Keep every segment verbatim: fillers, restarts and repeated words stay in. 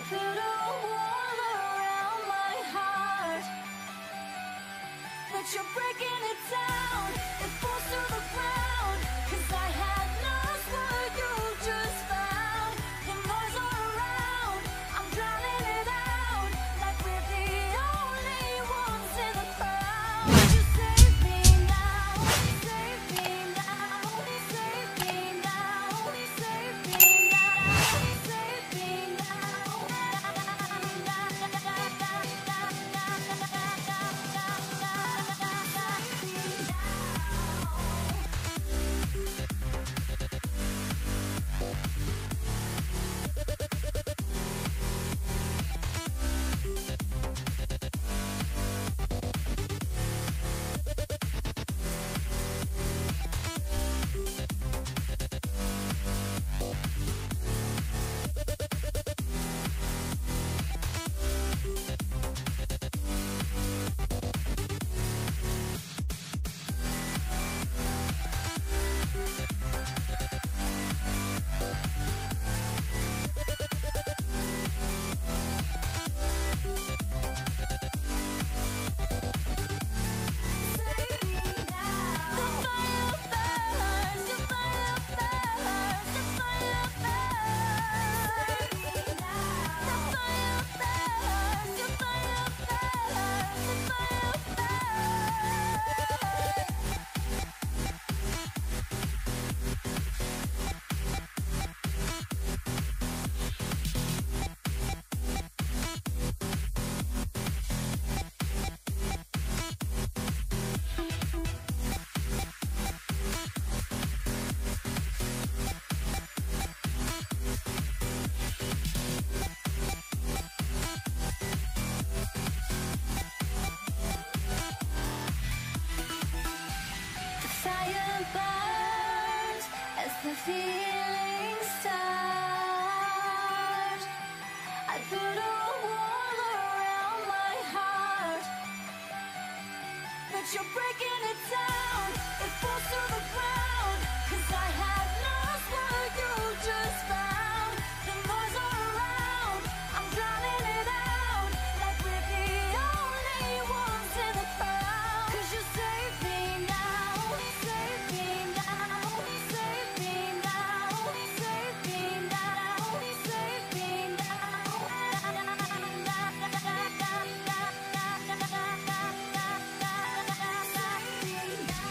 put a wall around my heart, but you're breaking it down. It falls to the ground, 'cause I had lost what you just found. The noise all around, I'm drowning it out, like we're the only ones in the crowd. Would you save me now? Save me now. Save me now. Save me now. Save me fire burns as the feelings start. I put a wall around my heart, but you're breaking it down. It falls to the ground, 'cause I had lost what you just found. The noise all around, I'm drowning it out, like we're the only ones in the crowd. 'Cause you save me now, save me now, save me now, save me now, save me now. Save me now.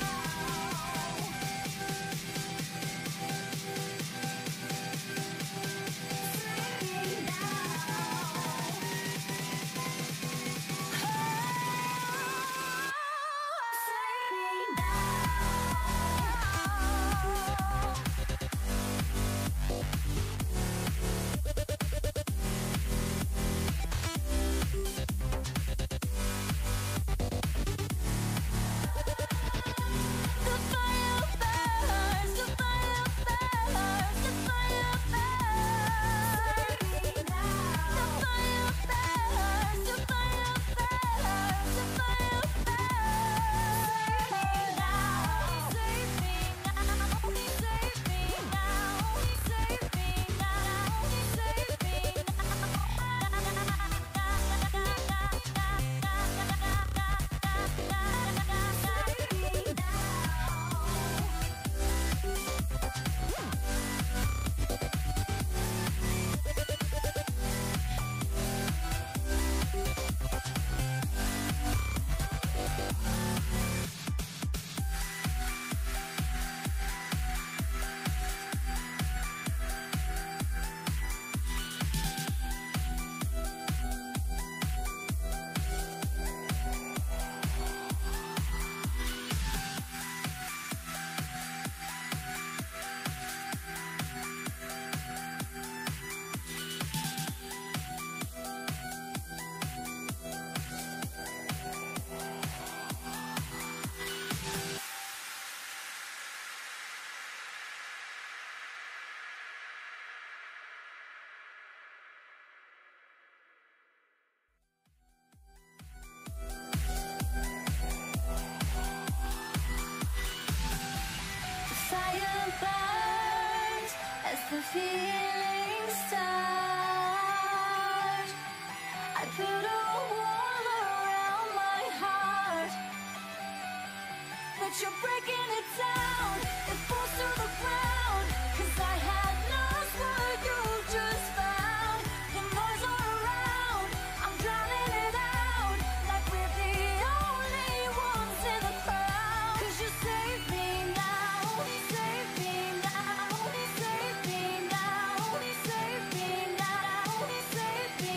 you're breaking it down. It falls to the ground, 'cause I had lost what you just found. The noise all around, I'm drowning it out, like we're the only ones in the crowd. 'Cause you save me now, save me now, save me now, save me now, save me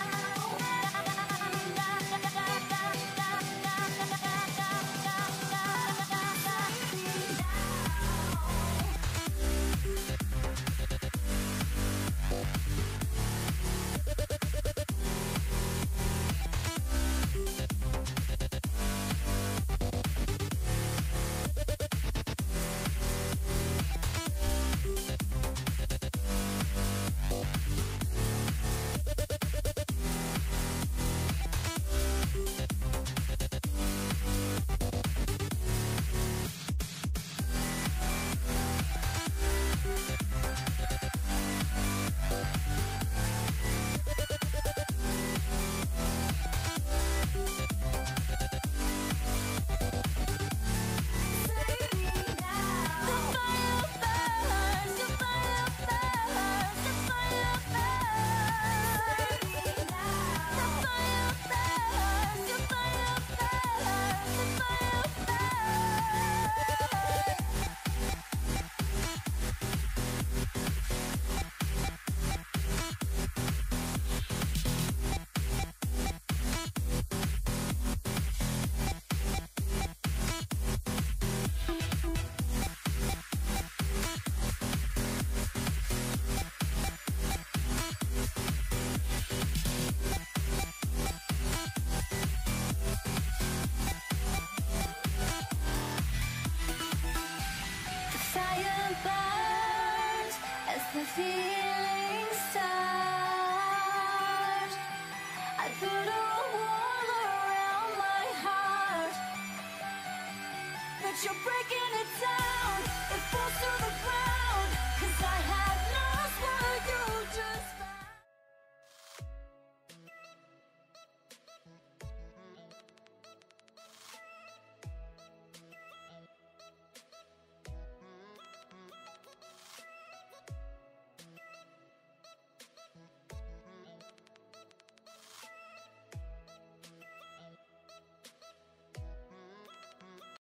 the feeling start. I put a wall around my heart, but you're breaking